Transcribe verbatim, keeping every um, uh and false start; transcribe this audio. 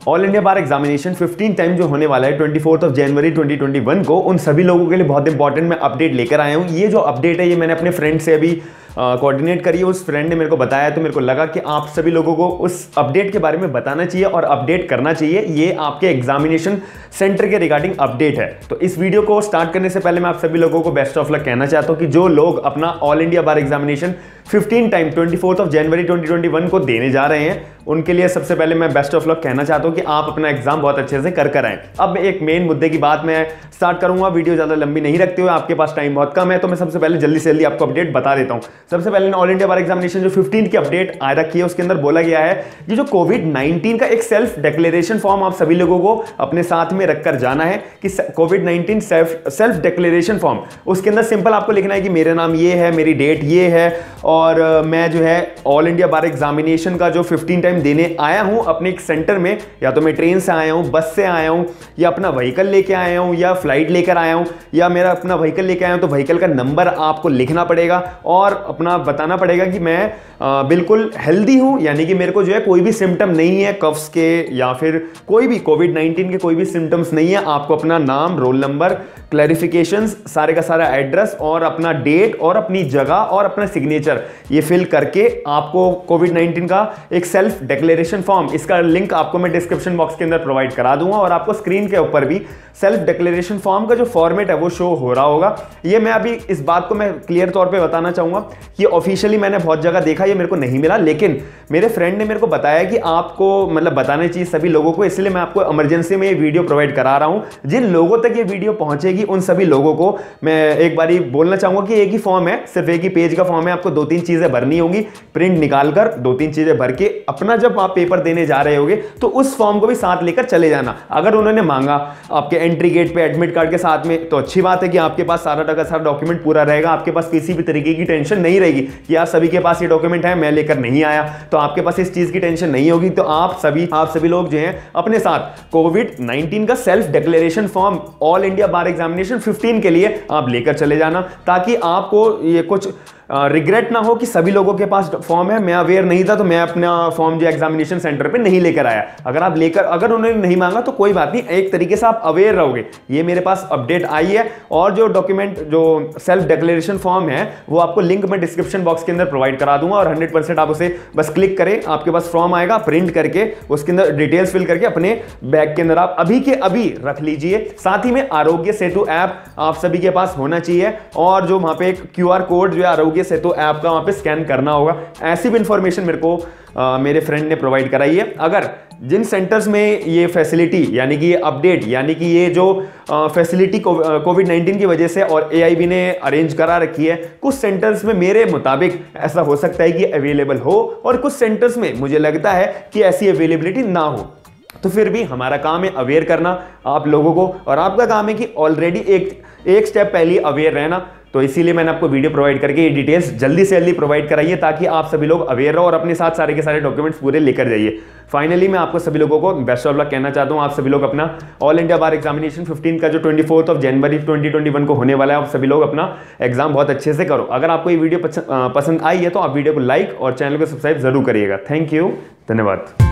All India bar examination fifteen time जो होने वाला है twenty fourth of January twenty twenty one को, उन सभी लोगों के लिए बहुत इंपॉर्टेंट मैं अपडेट लेकर आया हूँ। ये जो अपडेट है ये मैंने अपने फ्रेंड से अभी कोऑर्डिनेट करी है, उस फ्रेंड ने मेरे को बताया, तो मेरे को लगा कि आप सभी लोगों को उस अपडेट के बारे में बताना चाहिए और अपडेट करना चाहिए। ये आपके एग्जामिनेशन सेंटर के रिगार्डिंग अपडेट है। तो इस वीडियो को स्टार्ट करने से पहले मैं आप सभी लोगों को बेस्ट ऑफ लक कहना चाहता हूं कि जो लोग अपना all India bar examination fifteen time twenty fourth of January twenty twenty one को देने जा रहे हैं, उनके लिए सबसे पहले मैं बेस्ट ऑफ लक कहना चाहता हूं कि आप अपना एग्जाम बहुत अच्छे से कर कर आए। अब एक मेन मुद्दे की बात मैं स्टार्ट करूंगा, वीडियो ज्यादा लंबी नहीं रखते हुए, आपके पास टाइम बहुत कम है, तो मैं सबसे पहले जल्दी से जल्दी आपको अपडेट बता देता हूं। सबसे पहले ऑल इंडिया बार एग्जामिनेशन जो फिफ्टीन की अपडेट आ रखी है, उसके अंदर बोला गया है ये जो कोविड नाइनटीन का एक सेल्फ डिक्लेरेशन फॉर्म आप सभी लोगों को अपने साथ में रखकर जाना है कि covid nineteen self self declaration form, उसके अंदर सिंपल आपको लिखना है कि मेरा नाम ये है, मेरी डेट ये है और मैं जो है ऑल इंडिया बार एग्जामिनेशन का जो फिफ्टीन टाइम देने आया हूं अपने एक सेंटर में, या तो मैं ट्रेन से आया हूं, बस से आया हूं, या अपना व्हीकल लेके आया हूं, या फ्लाइट लेकर आया हूं, या मेरा अपना व्हीकल लेके आया हूं, तो व्हीकल का नंबर आपको लिखना पड़ेगा और अपना बताना पड़ेगा कि मैं आ, बिल्कुल हेल्दी हूं, यानी कि मेरे को जो है कोई भी सिम्टम नहीं है कफ्स के या फिर कोई भी कोविड नाइनटीन के कोई भी सिम्टम्स नहीं है। आपको अपना नाम, रोल नंबर, क्लैरिफिकेशंस, सारे का सारा एड्रेस और अपना डेट और अपनी जगह और अपना सिग्नेचर ये फिल करके आपको कोविड नाइनटीन का एक सेल्फ डिक्लेरेशन फॉर्म, इसका लिंक आपको मैं डिस्क्रिप्शन बॉक्स के अंदर प्रोवाइड करा दूंगा और आपको स्क्रीन के ऊपर भी सेल्फ डिक्लेरेशन फॉर्म का जो फॉर्मेट है वो शो हो रहा होगा। ये मैं अभी इस बात को मैं क्लियर तौर पे बताना चाहूंगा कि ऑफिशियली मैंने बहुत जगह देखा, ये मेरे को नहीं मिला, लेकिन मेरे फ्रेंड ने मेरे को बताया कि आपको मतलब बताना चाहिए सभी लोगों को, इसलिए मैं आपको इमरजेंसी में ये वीडियो प्रोवाइड करा रहा हूं। जिन लोगों तक ये वीडियो पहुंचेगी उन सभी लोगों को मैं एक बारी बोलना चाहूंगा कि एक ही फॉर्म है, सिर्फ एक ही पेज का फॉर्म है, आपको दो तीन चीजें भरनी होंगी, प्रिंट निकालकर दो तीन चीजें भर के अपना जब आप पेपर देने जा रहे होगे तो उस फॉर्म को भी साथ लेकर चले जाना। अगर उन्होंने मांगा आपके एंट्री गेट पे एडमिट कार्ड के साथ में, तो अच्छी बात है कि आपके पास सारा टका सारा डॉक्यूमेंट पूरा रहेगा, आपके पास किसी भी तरीके की टेंशन नहीं रहेगी कि यार सभी के पास ये डॉक्यूमेंट है मैं लेकर नहीं आया, तो आपके पास इस चीज की टेंशन नहीं होगी। तो आप सभी आप सभी लोग जो हैं अपने साथ कोविड नाइनटीन का self declaration form all India bar examination fifteen के लिए आप लेकर चले जाना, ताकि आपको ये कुछ रिग्रेट ना हो कि सभी लोगों के पास फॉर्म है, मैं अवेयर नहीं था तो मैं अपना फॉर्म जो एग्जामिनेशन सेंटर पे नहीं लेकर आया। अगर आप लेकर अगर उन्होंने नहीं मांगा तो कोई बात नहीं, एक तरीके से आप अवेयर रहोगे। ये मेरे पास अपडेट आई है और जो डॉक्यूमेंट जो सेल्फ डिक्लेरेशन फॉर्म है वो आपको लिंक मैं डिस्क्रिप्शन बॉक्स के अंदर प्रोवाइड करा दूंगा और हंड्रेड परसेंट आप उसे बस क्लिक करें, आपके पास फॉर्म आएगा, प्रिंट करके उसके अंदर डिटेल्स फिल करके अपने बैग के अंदर आप अभी के अभी रख लीजिए। साथ ही में आरोग्य सेतु ऐप आप सभी के पास होना चाहिए और जो वहां पे एक क्यू आर कोड जो है आरोग्य से तो ऐप का वहां पे स्कैन करना होगा। ऐसी भी इंफॉर्मेशन मेरे को आ, मेरे फ्रेंड ने प्रोवाइड कराई है। अगर जिन सेंटर्स में ये फैसिलिटी यानी कि ये अपडेट यानी कि ये जो फैसिलिटी कोविड नाइनटीन की वजह से और एआईबी ने अरेंज करा रखी है, कुछ सेंटर्स में मेरे मुताबिक ऐसा हो सकता है कि अवेलेबल हो और कुछ सेंटर्स में मुझे लगता है कि ऐसी अवेलेबिलिटी ना हो। तो फिर भी हमारा काम है अवेयर करना आप लोगों को, और आपका काम है कि ऑलरेडी एक एक स्टेप पहले अवेयर रहना। तो इसीलिए मैंने आपको वीडियो प्रोवाइड करके ये डिटेल्स जल्दी से जल्दी प्रोवाइड कराइए ताकि आप सभी लोग अवेयर रहो और अपने साथ सारे के सारे डॉक्यूमेंट्स पूरे लेकर जाइए। फाइनली मैं आपको सभी लोगों को बेस्ट ऑफ लक कहना चाहता हूं। आप सभी लोग अपना all India bar examination fifteen का जो twenty fourth of January twenty twenty one को होने वाला है, आप सभी लोग अपना एग्जाम बहुत अच्छे से करो। अगर आपको ये वीडियो पसंद आई है तो आप वीडियो को लाइक और चैनल को सब्सक्राइब जरूर करिएगा। थैंक यू, धन्यवाद।